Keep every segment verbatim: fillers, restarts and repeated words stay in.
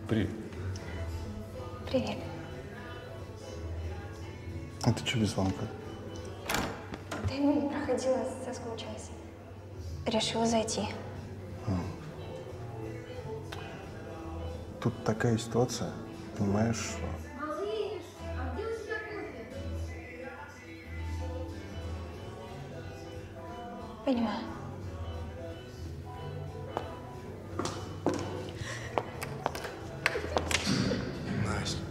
Привет. Привет. А ты что без звонка? Да мимо проходила, соскучилась. Решила зайти. А. Тут такая ситуация, понимаешь? Малыш, а где у тебя кофе? Понимаю. Настя.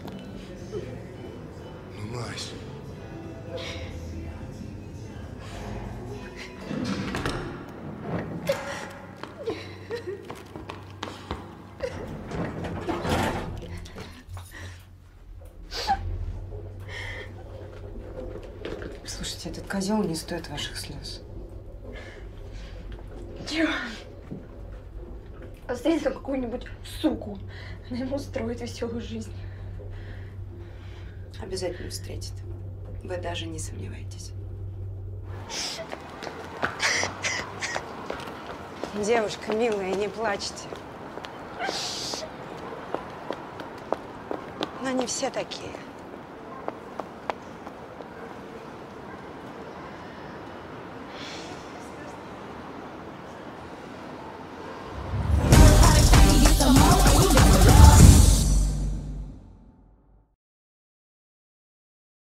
Ну, Настя. Слушайте, этот козел не стоит ваших слез. Чего? А встретил какую-нибудь суку. Она ему устроит веселую жизнь. Обязательно встретит. Вы даже не сомневайтесь. Девушка милая, не плачьте. Но не все такие.